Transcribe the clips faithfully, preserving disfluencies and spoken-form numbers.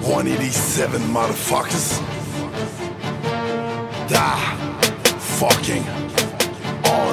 one eighty-seven motherfuckers. Da fucking on.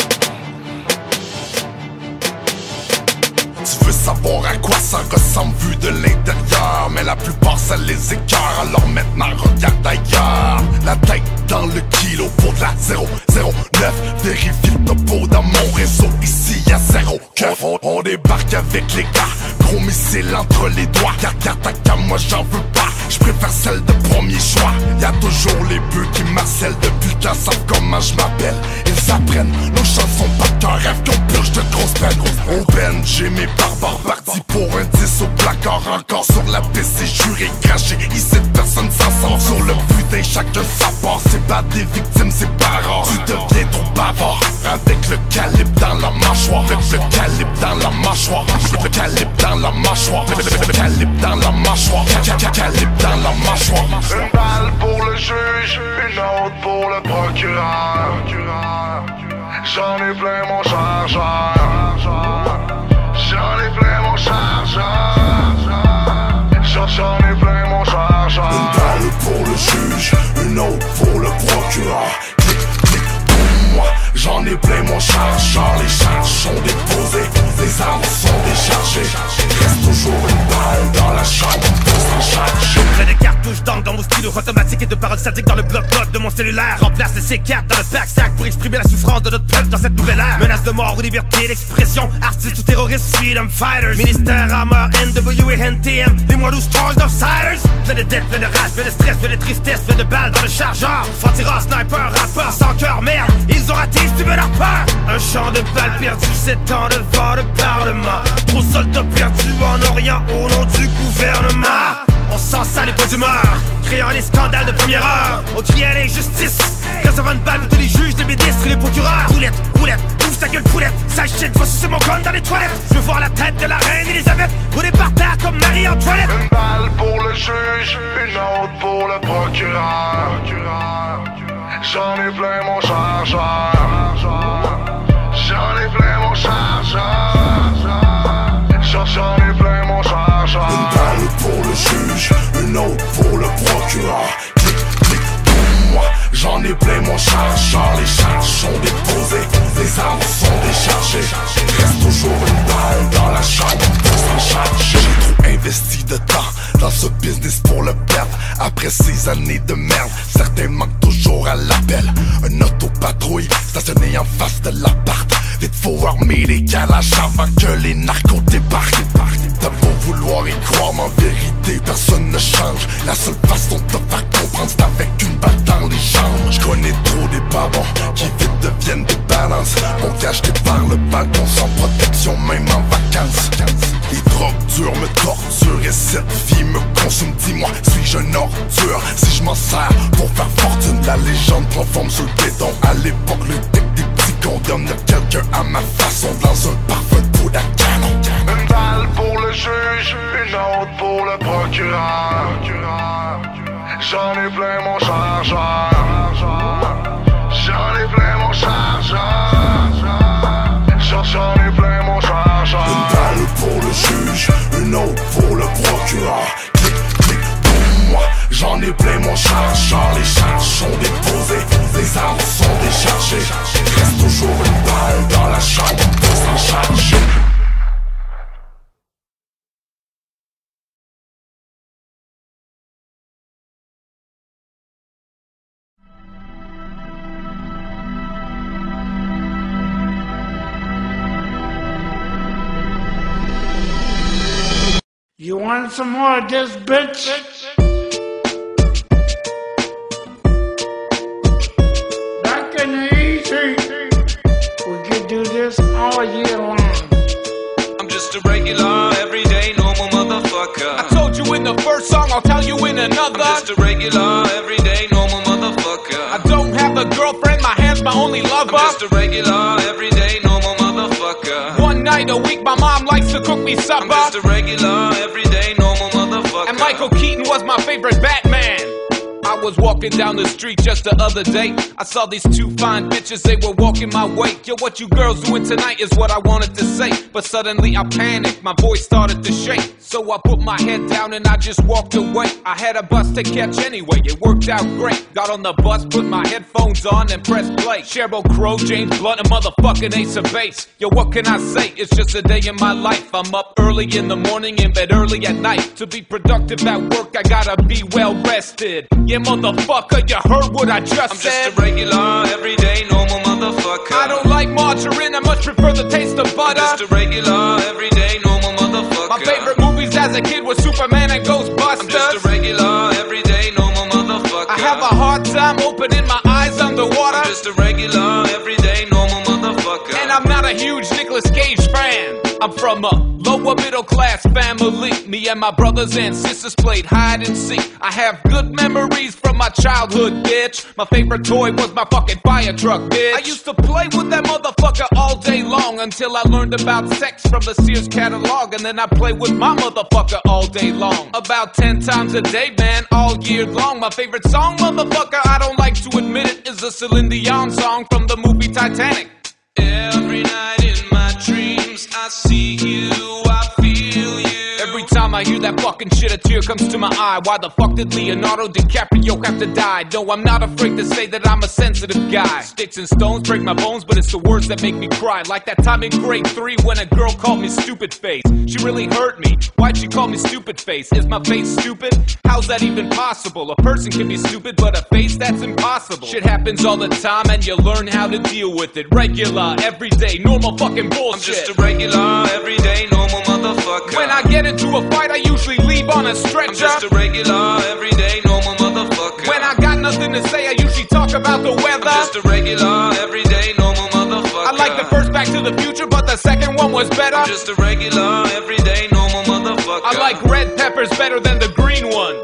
Tu veux savoir à quoi ça ressemble vu de l'intérieur, mais la plupart ça les écœure, alors maintenant regarde ailleurs. La tête dans le kilo pour de la zéro zéro neuf. Vérifie le topo dans mon réseau, ici y'a zéro keuf. On, on débarque avec les gars, gros missile entre les doigts. Car car ta cam, moi j'en veux pas, je préfère celle de premier choix. Y'a toujours les bœufs qui marcellent depuis le temps, savent comment je m'appelle. Ils apprennent nos chansons par cœur, rêve qu'on purge de grosses peines. Au ben, j'ai mes barbares partis pour un dix au placard. Encore sur la piste, c'est juré, craché. Ici personne s'en sort. Sur le putain, chacun sa part. C'est pas des victimes, c'est pas rare. Tu deviens trop bavard avec le calibre dans la mâchoire. Avec le calibre dans la mâchoire. Le calibre dans la mâchoire. Le calibre dans la mâchoire. Calibre dans la mâchoire. Une balle pour le juge, une autre pour le procureur. J'en ai plein mon chargeur. J'en ai plein mon chargeur. J'en ai plein mon chargeur. Une balle pour le juge, une autre pour le procureur. Clic, clic, pour moi, j'en ai plein mon chargeur. Les charges sont déposées, les armes sont déchargées. Reste toujours une balle dans la chambre pour s'en charger. J'ai des cartouches d'encre dans mon stylo automatique et de paroles statiques dans le bloc-notes de mon cellulaire. Remplace les C quatre dans le pack-sac pour exprimer la souffrance de notre peuple dans cette nouvelle ère. Menace de mort ou liberté d'expression, artistes ou terroristes, freedom fighters. Ministère, Hammer, N W et N T M, les mois douze stars d'outsiders. Plein de dettes, plein de rage, plein de stress, plein de tristesse, plein de balles dans le chargeur. Fantira, sniper, rappeur, sans cœur, merde, ils ont raté, si tu veux leur peur. Un champ de balles perdu, sept ans devant le parlement. Trop soldats perdus en Orient au nom du gouvernement. On sent ça les pots d'humeur, créant les scandales de première heure. On crie à l'injustice, recevant une balle de tous les juges, les ministres et les procureurs. Roulette, roulette, ouvre ta gueule poulette, sale shit, va sucer mon gun dans les toilettes. Je veux voir la tête de la reine Elisabeth rouler par terre comme Marie-Antoinette. Une balle pour le juge, une autre pour le procureur. J'en ai plein mon chargeur. J'en ai plein mon chargeur. J'en ai plein mon chargeur. Une balle pour le juge, une autre pour le procureur. Clic, clic, pour moi, j'en ai plein mon chargeur. Les charges sont déposées, les armes sont déchargées. Reste toujours une balle dans la chambre pour s'en charger. J'ai trop investi de temps dans ce business pour le perdre. Après ces années de merde, certains manquent toujours à l'appel. Un autopatrouille stationné en face de l'appart. Vite faut armer les calages avant que les narcos débarquent. T'as beau vouloir y croire, mais en vérité personne ne change. La seule façon de te faire comprendre c'est avec une balle dans les jambes. Je connais trop des babons qui vite deviennent des balances. Mon cache par le balcon sans protection même en vacances. Les drogues dures me torturent et cette vie me consume. Dis-moi, suis-je une ordure si je m'en sers pour faire fortune? La légende prend forme sur le béton. À l'époque le deck des petits condamne quelqu'un à ma façon dans un parfum de poudre à canon. Une balle pour le juge, une autre pour le procureur. J'en ai plein mon chargeur. J'en ai plein mon chargeur. J'en ai plein mon chargeur. Une balle pour le juge, une autre pour le procureur. Clic, clic, pour moi, j'en ai plein mon chargeur. Les charges sont déposées, les armes sont déchargées. Reste toujours une balle dans la chambre pour s'en charger. You want some more of this, bitch? Back in the easy, we could do this all year long. I'm just a regular, everyday, normal motherfucker. I told you in the first song, I'll tell you in another. I'm just a regular, everyday, normal motherfucker. I don't have a girlfriend, my hand's my only lover. I'm just a regular, everyday, normal motherfucker. One night a week, my mom likes to cook me supper. I'm just a regular, everyday, normal motherfucker. And Michael Keaton was my favorite Batman. I was walking down the street just the other day. I saw these two fine bitches, they were walking my way. Yo, what you girls doing tonight is what I wanted to say. But suddenly I panicked, my voice started to shake. So I put my head down and I just walked away. I had a bus to catch anyway, it worked out great. Got on the bus, put my headphones on and pressed play. Sheryl Crow, James Blunt, and motherfucking Ace of Base. Yo, what can I say? It's just a day in my life. I'm up early in the morning, in bed early at night. To be productive at work, I gotta be well rested. Yeah, motherfucker, you heard what I just I'm said. just a regular, everyday, normal motherfucker. I don't like margarine, I much prefer the taste of butter. I'm just a regular, everyday, normal motherfucker. My favorite movies as a kid were Superman and Ghostbusters. I'm just a regular, everyday, normal motherfucker. I have a hard time opening my eyes underwater. I'm just a regular, everyday, normal motherfucker. And I'm not a huge Nicolas Cage fan. I'm from a lower middle class family. Me and my brothers and sisters played hide and seek. I have good memories from my childhood, bitch. My favorite toy was my fucking fire truck, bitch. I used to play with that motherfucker all day long until I learned about sex from the Sears catalog. And then I played with my motherfucker all day long. About ten times a day, man, all year long. My favorite song, motherfucker, I don't like to admit it, is a Celine Dion song from the movie Titanic. Every night in my dreams, I see you, I feel you. Every time I hear that fucking shit, a tear comes to my eye. Why the fuck did Leonardo DiCaprio have to die? No, I'm not afraid to say that I'm a sensitive guy. Sticks and stones break my bones, but it's the words that make me cry. Like that time in grade three when a girl called me stupid face. She really hurt me. Why'd she call me stupid face? Is my face stupid? How's that even possible? A person can be stupid, but a face, that's impossible. Shit happens all the time and you learn how to deal with it. Regular, everyday, normal fucking bullshit. I'm just a regular, everyday, normal motherfucker. When I get into a fight, I usually leave on a stretcher. I'm just a regular, everyday, normal motherfucker. When I got nothing to say, I usually talk about the weather. I'm just a regular, everyday, normal motherfucker. I like the first Back to the Future, but the second one was better. I'm just a regular, everyday, normal motherfucker. I like red peppers better than the green ones.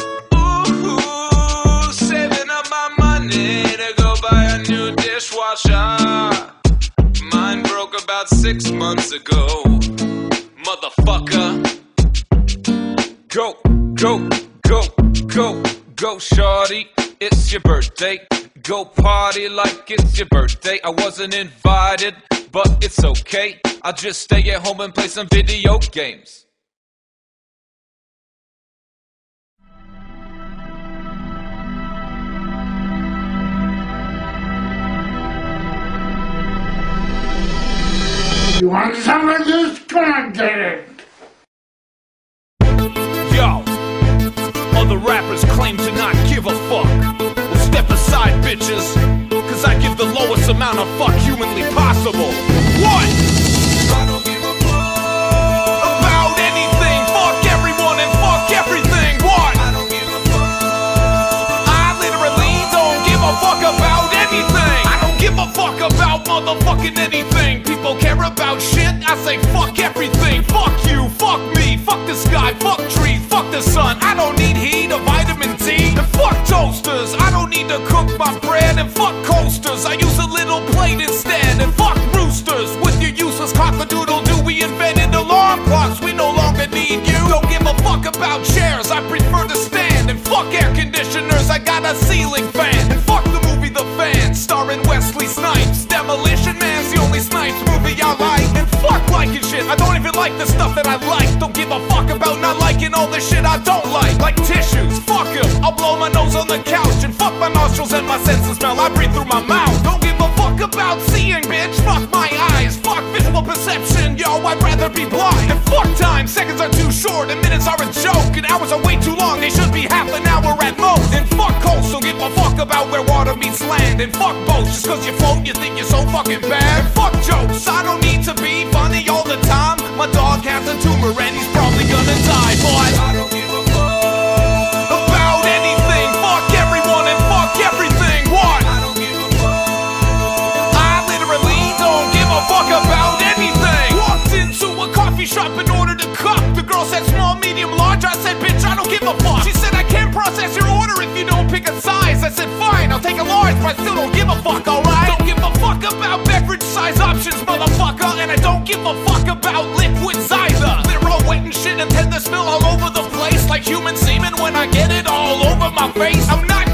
Ooh, saving up my money to go buy a new dishwasher. Mine broke about six months ago. Motherfucker. Go, go, go, go, go, shorty. It's your birthday. Go party like it's your birthday. I wasn't invited, but it's okay. I'll just stay at home and play some video games. You want some of this? Come on, get it. Yo, other rappers claim to not give a fuck. Well, step aside, bitches, cause I give the lowest amount of fuck humanly possible. What? I don't give a fuck About anything, fuck everyone and fuck everything. What? I don't give a fuck I literally don't give a fuck about anything. I don't give a fuck about motherfucking anything. People care about shit, I say fuck everything. Fuck you, fuck me, fuck the sky, fuck trees, fuck the sun. I don't need heat or vitamin D. And fuck toasters, I don't need to cook my bread. And fuck coasters, I use a little plate instead. And fuck roosters, with your useless cock-a-doodle-doo. We invented alarm clocks, we no longer need you. Don't give a fuck about chairs, I prefer to stand. And fuck air conditioners, I got a ceiling fan. And fuck the movie The Fan, starring Wesley Snipes. Demolition Man's the only Snipes movie I like. And fuck liking shit, I don't even like the stuff that I like. Don't give a fuck about not liking all the shit I don't like. Like tissues, fuck 'em, I'll blow my nose on the couch. And fuck my nostrils and my sense of smell, I breathe through my mouth. Don't give a fuck about seeing, bitch, fuck my eyes. Fuck visual perception, yo, I'd rather be blind. And fuck time, seconds are too short and minutes are a joke. And hours are way too long, they should be half an hour at most. And fuck coast, don't give a fuck about where water meets land. And fuck boats, just cause you float you think you're so fucking bad. And fuck jokes, I don't need to be funny all the time. My dog has a tumor and he's probably gonna die. But I don't give a fuck about anything, fuck everyone and fuck everything. What? I don't give a fuck I literally don't give a fuck about anything. Walked into a coffee shop and ordered a cup. The girl said small, medium, large. I said, bitch, I don't give a fuck. She said, I can't process your order if you don't pick a size. I said, fine, I'll take a large, but I still don't give a fuck, alright? Don't give a fuck about beverage size options, motherfucker. And I don't give a fuck about liquids either. They're all wet and shit and tend to spill all over the place like human semen when I get it all over my face. I'm not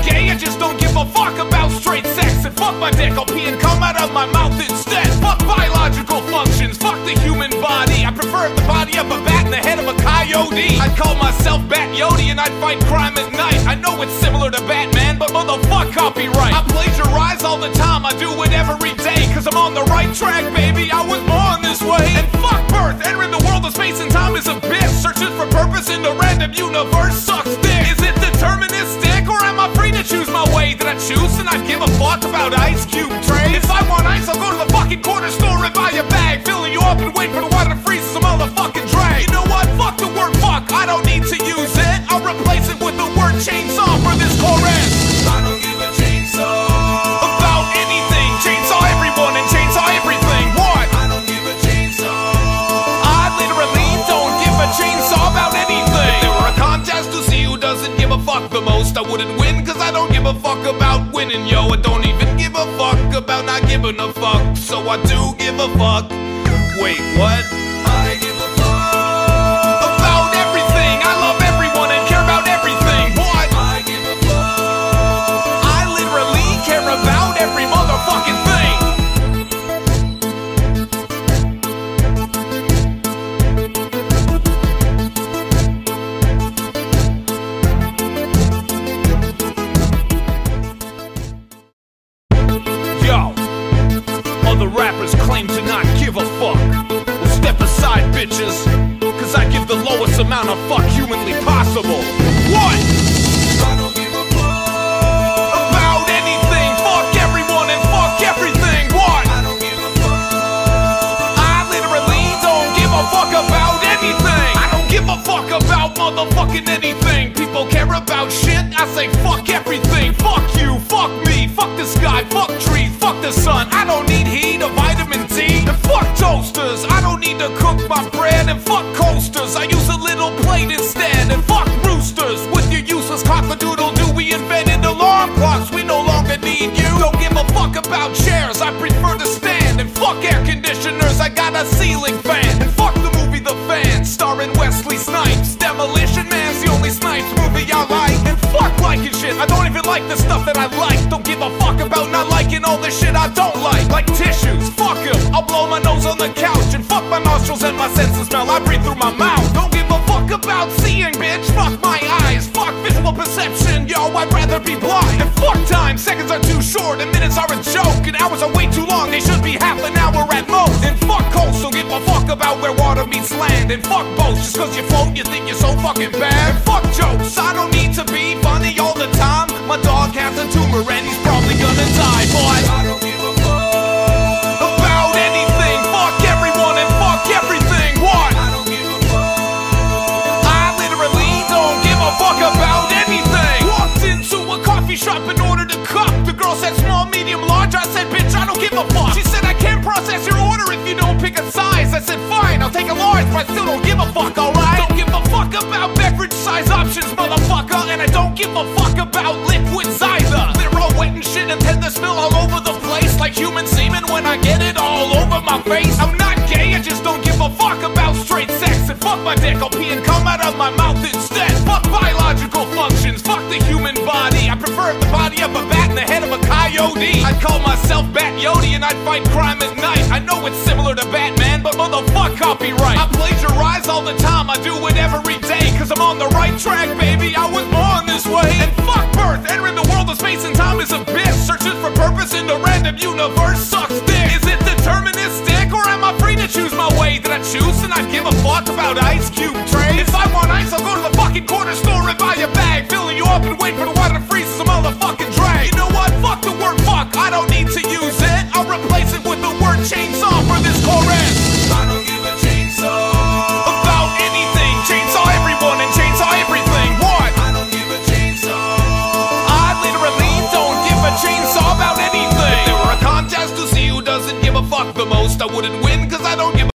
a fuck about straight sex. And fuck my dick, I'll pee and come out of my mouth instead. Fuck biological functions, fuck the human body. I prefer the body of a bat and the head of a coyote. I'd call myself Bat Yodi and I'd fight crime at night. I know it's similar to Batman, but motherfuck copyright. I plagiarize all the time, I do it every day, cause I'm on the right track, baby, I was born this way. And fuck birth, entering the world of space and time is a bitch. Searching for purpose in the random universe sucks dick. Is it deterministic, or am I free to choose my way? That I choose and I give a fuck about Ice Cube trays? If I want ice, I'll go to the fucking corner store and buy a bag, filling you up and wait for the water to freeze some motherfucking drag. You know what, fuck the word fuck, I don't need to use it. I'll replace it with the word chainsaw for this chorus. I don't give a chainsaw about anything. Chainsaw everyone and chainsaw everything. What? I don't give a chainsaw. I literally don't give a chainsaw about anything. If there were a contest to see who doesn't give a fuck the most, I wouldn't win, cause I don't give a fuck about winning, yo. I don't even give a fuck about not giving a fuck, so I do give a fuck. Wait, what? I give a fuck about everything. I love everyone and care about everything. What? I give a fuck I literally care about every motherfucking thing. Yo, other rappers claim to not give a fuck. Well, step aside, bitches, cause I give the lowest amount of fuck humanly possible. What? I don't give a fuck About anything, fuck everyone and fuck everything. What? I don't give a fuck I literally don't give a fuck about anything. I don't give a fuck about motherfucking anything. People care about shit, I say fuck everything. Fuck you, fuck me, fuck the sky, fuck trees, fuck the sun. I don't need heat or vitamin D. And fuck toasters, I don't need to cook my bread. And fuck coasters, I use a little plate instead. And fuck roosters, with your useless cock-a-doodle-doo. We invented alarm clocks, we no longer need you. Don't give a fuck about chairs, I prefer to stand. And fuck air conditioners, I got a ceiling fan. And fuck the movie The Fan, starring Wesley Snipes. Demolition Man's the only Snipes movie I like. And fuck liking shit, I don't even like the stuff that I like. Don't give a fuck about not liking all the shit I don't like. Like tissues, fuck 'em, I'll blow my nose on the couch. And fuck my nostrils and my sense of smell, I breathe through my mouth. Don't give a fuck about seeing, bitch, fuck my eyes. Fuck visual perception, yo, I'd rather be blind. And fuck time, seconds are too short and minutes are a joke. And hours are way too long, they should be half an hour at most. And fuck coast, don't give a fuck about where water meets land. And fuck boats, just cause you float, you think you're so fucking bad. And fuck jokes, I don't need to be funny all the time. My dog has a tumor and he's probably gonna die, boy. I don't give a fuck About anything, fuck everyone and fuck everything. What? I don't give a fuck I literally don't give a fuck about anything. Walked into a coffee shop in order to cup. The girl said small, medium, large. I said, bitch, I don't give a fuck. She said, I can't process your order if you don't pick a size. I said, fine, I'll take a large, but I still don't give a fuck, alright? Don't give a fuck about beverage size options, motherfucker. And I don't give a fuck about liquids either. They're all wet and shit and tend to spill all over the place like human semen when I get it all over my face. I'm not gay, I just don't give a fuck about straight sex. And fuck my dick, I'll pee and come out of my mouth instead. Fuck biological functions, fuck the human body. I prefer the body of a bat and the head of a coyote. I'd call myself Bat Yodi and I'd fight crime at night. I know it's similar to Batman, but motherfuck copyright. I plagiarize all the time, I do it every day, cause I'm on the right track, baby, I was born this way. And fuck birth, entering the world of space and time is a bitch. Searching for purpose in the random universe sucks dick. Is it deterministic, or am I free to choose my way? That I choose and I give a fuck about Ice Cube trays? If I want ice, I'll go to the fucking corner store and buy a bag, filling you up and wait for the water to freeze some motherfucking drag. You know what, fuck the word fuck, I don't need to use it. I'll replace it with the word chainsaw for this chorus. I don't give a chainsaw About anything, chainsaw everyone and chainsaw everything. What? I don't give a chainsaw I literally don't give a chainsaw about anything. If there were a contest to see who doesn't give a fuck the most, I wouldn't win, cause I don't give a